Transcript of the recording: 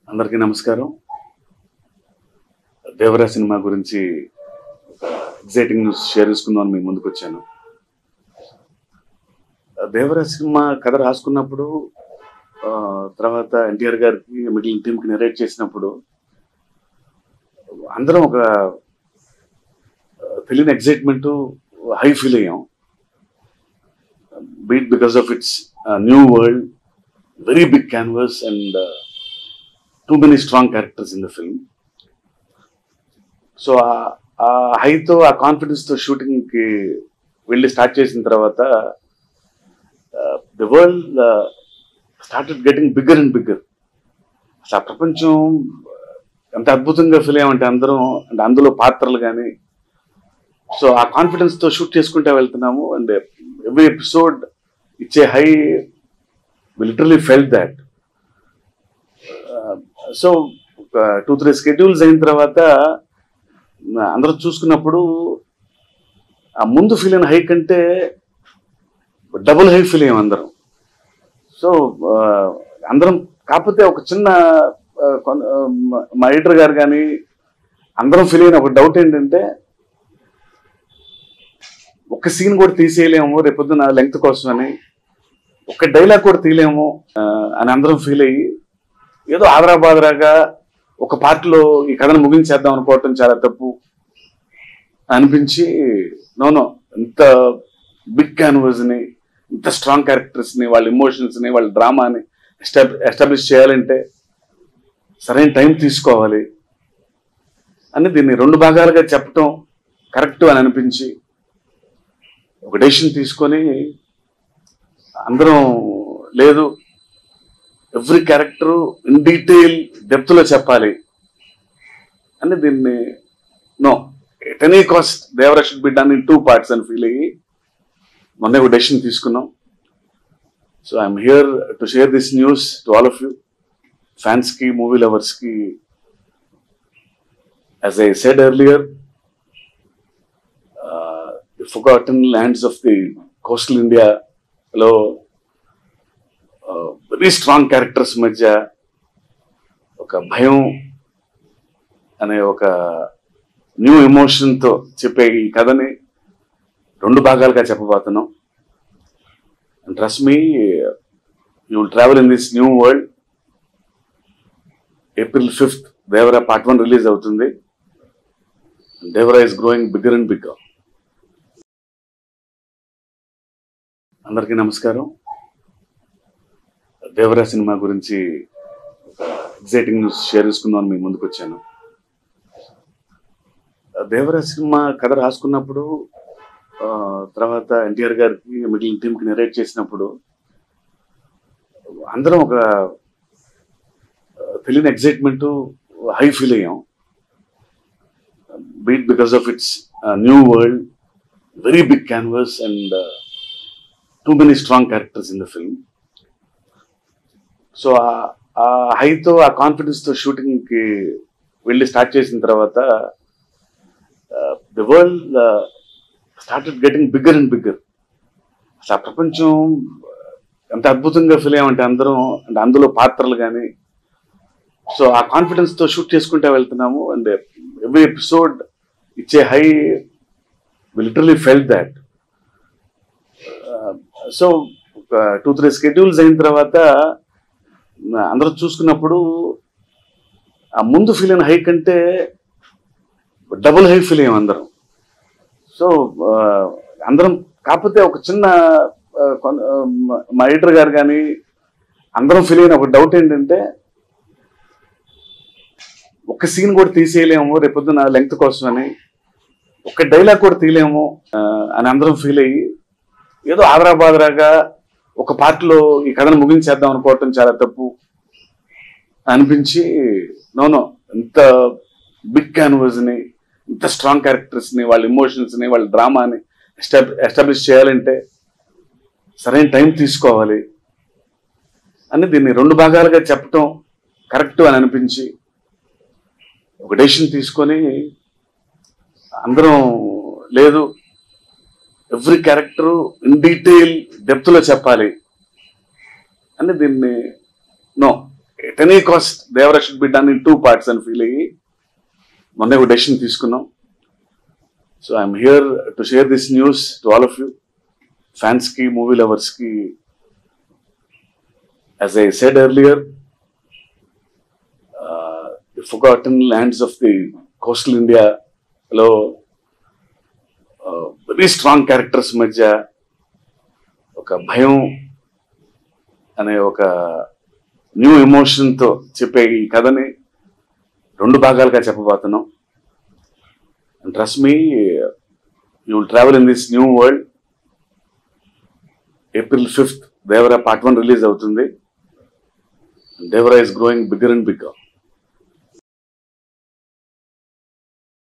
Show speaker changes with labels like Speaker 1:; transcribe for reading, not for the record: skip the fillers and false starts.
Speaker 1: అందరికీ నమస్కారం. దేవరా సినిమా గురించి ఎగ్జైటింగ్ న్యూస్ షేర్ చేసుకుందాం మీ ముందుకు వచ్చాను. దేవరా సినిమా కథ రాసుకున్నప్పుడు తర్వాత ఎన్టీఆర్ గారికి మిగిలిన టీంకి నెరేట్ చేసినప్పుడు అందరం ఒక తెలియని ఎగ్జైట్మెంట్ హై ఫీల్ అయ్యాం. Be it because of its new world, very big canvas and too many strong characters in the film. So హైతో ఆ కాన్ఫిడెన్స్తో షూటింగ్కి వెళ్ళి స్టార్ట్ చేసిన తర్వాత the world started getting bigger and bigger. అసలు ఆ ప్రపంచం ఎంత అద్భుతంగా ఫీల్ అయ్యామంటే అందరం, అంటే అందులో పాత్రలు కానీ. సో ఆ కాన్ఫిడెన్స్తో షూట్ చేసుకుంటూ వెళ్తున్నాము అండ్ ఎవ్రీ ఎపిసోడ్ ఇచ్చే high, we literally felt that. So 2-3 schedules అయిన తర్వాత అందరూ చూసుకున్నప్పుడు ఆ ముందు ఫీల్ అయిన హై కంటే డబుల్ హై ఫీల్ అయ్యాం అందరం. సో అందరం కాకపోతే ఒక చిన్న మా ఎడిటర్ గారు కానీ అందరం ఫీల్ అయిన ఒక డౌట్ ఏంటంటే, ఒక్క సీన్ కూడా తీసేయలేము రేపొద్దున లెంగ్త్ కోసం అని, ఒక్క డైలాగ్ కూడా తీయలేము అని అందరం ఫీల్ అయ్యి ఏదో ఆదరాబాదరాగా ఒక పార్ట్లో ఈ కథను ముగించేద్దాం అనుకోవటం చాలా తప్పు అనిపించి, నో ఇంత బిగ్ క్యాన్వాస్ని, ఇంత స్ట్రాంగ్ క్యారెక్టర్స్ని, వాళ్ళ ఇమోషన్స్ని, వాళ్ళ డ్రామాని ఎస్టాబ్లిష్ చేయాలంటే సరైన టైం తీసుకోవాలి అని దీన్ని 2 భాగాలుగా చెప్పటం కరెక్ట్ అని అనిపించి ఒక డెసిషన్ తీసుకొని అందరం, లేదు ఎవ్రీ క్యారెక్టర్ ఇన్ డీటెయిల్ డెప్త్లో చెప్పాలి అని దీన్ని no at any cost Devara should be done in 2 parts అని ఫీల్ అయ్యి మొన్న ఒక డెసిషన్ తీసుకున్నాం. So I'm here to share this news to all of you, ఫ్యాన్స్కి, మూవీ లవర్స్కి. As I said earlier, the forgotten lands of the coastal ఇండియాలో very strong characters మధ్య ఒక భయం అనే ఒక న్యూ ఎమోషన్తో చెప్పే ఈ కథని 2 భాగాలుగా చెప్పబోతున్నాం. And trust me, you will travel in this new world. April 5th Devara Part 1 release అవుతుంది. Devara is growing bigger and bigger. అందరికీ నమస్కారం. దేవరా సినిమా గురించి ఎగ్జైటింగ్ న్యూస్ షేర్ చేసుకుందాం మీ ముందుకు వచ్చాను. దేవరా సినిమా కథ రాసుకున్నప్పుడు తర్వాత ఎన్టీఆర్ గారికి మిగిలిన టీంకి నెరేట్ చేసినప్పుడు అందరం ఒక తెలియని ఎగ్జైట్మెంట్ హై ఫీల్ అయ్యాం. Be it because of its new world, very big canvas and too many strong characters in the film. So ఆ హైతో ఆ కాన్ఫిడెన్స్తో షూటింగ్కి వెళ్ళి స్టార్ట్ చేసిన తర్వాత the world started getting bigger and bigger. అసలు ఆ ప్రపంచం ఎంత అద్భుతంగా ఫీల్ అయ్యామంటే అందరం, అంటే అందులో పాత్రలు కానీ. సో ఆ కాన్ఫిడెన్స్తో షూట్ చేసుకుంటూ వెళ్తున్నాము అండ్ ఎవ్రీ ఎపిసోడ్ ఇచ్చే high, we literally felt that. So 2-3 schedules అయిన తర్వాత అందరూ చూసుకున్నప్పుడు ఆ ముందు ఫీల్ అయిన హై కంటే డబుల్ హై ఫీల్ అయ్యాం అందరం. సో అందరం కాకపోతే ఒక చిన్న మా ఎడిటర్ గారు కానీ అందరం ఫీల్ అయిన ఒక డౌట్ ఏంటంటే, ఒక్క సీన్ కూడా తీసేయలేము రేపొద్దున లెంగ్త్ కోసం అని, ఒక్క డైలాగ్ కూడా తీయలేము అని అందరం ఫీల్ అయ్యి ఏదో ఆదరాబాదరాగా ఒక పార్ట్లో ఈ కథను ముగించేద్దాం అనుకోవటం చాలా తప్పు అనిపించి, నో ఇంత బిగ్ క్యాన్వాస్ని, ఇంత స్ట్రాంగ్ క్యారెక్టర్స్ని, వాళ్ళ ఇమోషన్స్ని, వాళ్ళ డ్రామాని ఎస్టాబ్లిష్ చేయాలంటే సరైన టైం తీసుకోవాలి అని దీన్ని 2 భాగాలుగా చెప్పటం కరెక్ట్ అని అనిపించి ఒక డెసిషన్ తీసుకొని అందరం, లేదు ఎవ్రీ క్యారెక్టర్ ఇన్ డీటెయిల్ డెప్త్లో చెప్పాలి అని దీన్ని no at any cost Devara should be done in 2 parts అని ఫీల్ అయ్యి మొన్న ఒక డెసిషన్ తీసుకున్నాం. So I'm here to share this news to all of you, fans కి, మూవీ లవర్స్ కి. As I said earlier, the forgotten lands of the coastal ఇండియాలో very strong characters మధ్య ఒక భయం అనే ఒక న్యూ ఎమోషన్తో చెప్పే ఈ కథని 2 భాగాలుగా చెప్పబోతున్నాం. And trust me, you will travel in this new world. April 5th Devara Part 1 release అవుతుంది. Devara is growing bigger and bigger.